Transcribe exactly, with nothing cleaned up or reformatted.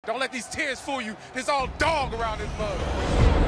Don't let these tears fool you. There's all dog around this mug.